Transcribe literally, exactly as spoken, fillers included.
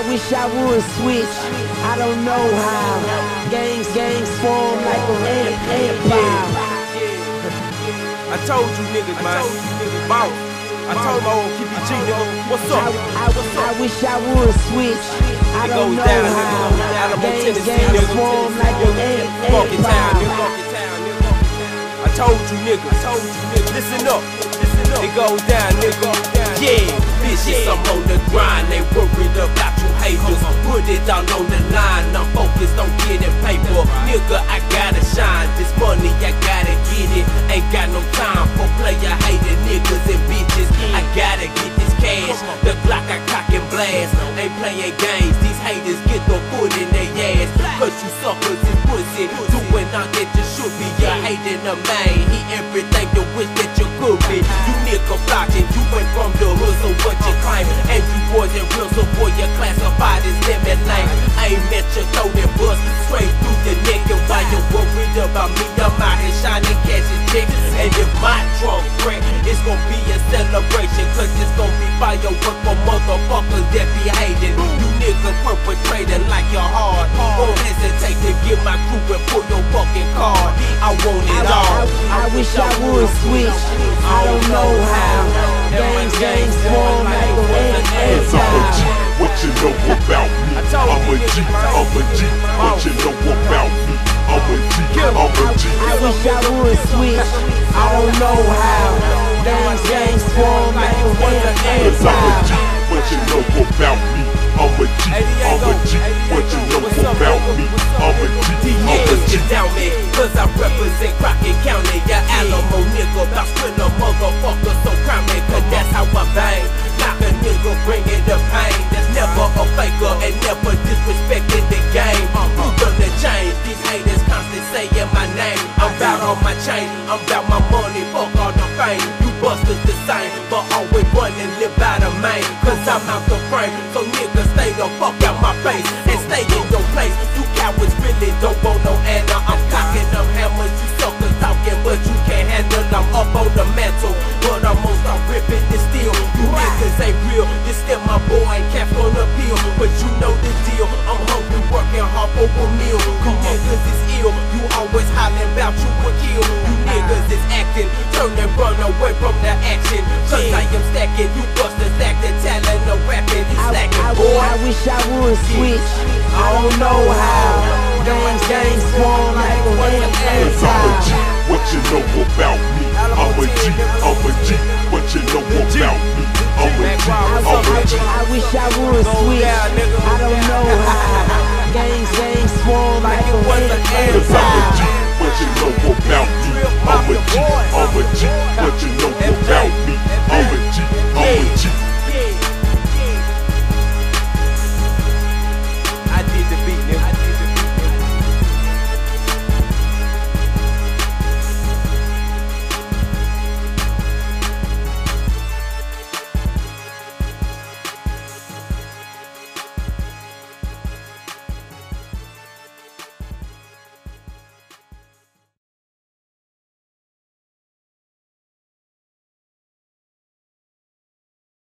I wish I would switch. I don't know how. Gangs, gangs form like an empire. I told you niggas, man. Bout. I told my old K P G nigga, what's up? I, I, I wish I would switch. I don't know how. Gangs, gangs form like an empire. I told you niggas, I told you niggas. Listen up, listen up. It goes down, nigga. Yeah, bitches, I'm on the grind. They worried about you haters. Put it all on the line. I'm focused on getting paper. Nigga, I gotta shine. This money, I gotta get it. Ain't got no time for player hating niggas and bitches. I gotta get this cash. The Glock I cock and blast. Ain't playing games. These haters get the foot in their ass. Cause you suckers is pussy. Doing all that you should be. You're hating the man. He everything you wish that you could be. You nigga blocking. You went from the hood, so what you claim? And you boys and real, so boy you classified as lemon lane. I ain't met you throw that bus straight through your neck. And while you worried about me, I'm out here shining cash and checks. And if my trunk crack, it's gonna be a celebration. Cause it's gonna be firework for motherfuckers that be hating. You niggas perpetrating like you're hard. Won't hesitate to get my crew and pull your fucking card. I want it all. I, I wish I would switch. I don't know how. Gangs, gangs form like an empire. What you know about me? I'm a G, I'm a G. What you know about me? I'm a G, I'm a G. I wish I would switch. I don't know how. Gangs, gangs form like an empire. What you know about me? I'm a G, I'm a G. What you know about me? I'm a G, I'm a G. Get down me, cause I represent Crockett County. Ya Alamo nigga, bout spin a motherfucker, so crown me, cause that's how I bang. Knock a nigga, bring it the pain. There's never a faker and never disrespecting the game. Who gonna change? These haters constantly saying my name. I'm bout on my chain, I'm bout my money, fuck all the fame. You busters the same, but always running, live by the main. Cause I'm out the frame, so niggas stay the fuck out my face and stay in your place. You cowards really don't want no answer. I'm cocking them hammers, you suckers talking, but you can't handle. I'm up on the mantle, but I'm gonna start ripping this steel. You niggas ain't real, this still my boy ain't capped on the pill, but you know the deal. I'm hungry, working hard for a meal. You niggas is ill, you always hollering about you a kill. You niggas is acting, turn and run away from the action. Cause I am stacking, you busters acting, talent no rapping, it's slacking, boy. I wish I would switch. I don't know how. Gangs, gangs form like an empire. What you know about me? I'm a G, I'm a G. What you know about me? I'm a G, I'm a G. I wish I would switch. I don't know how. Gangs, gangs form like an empire.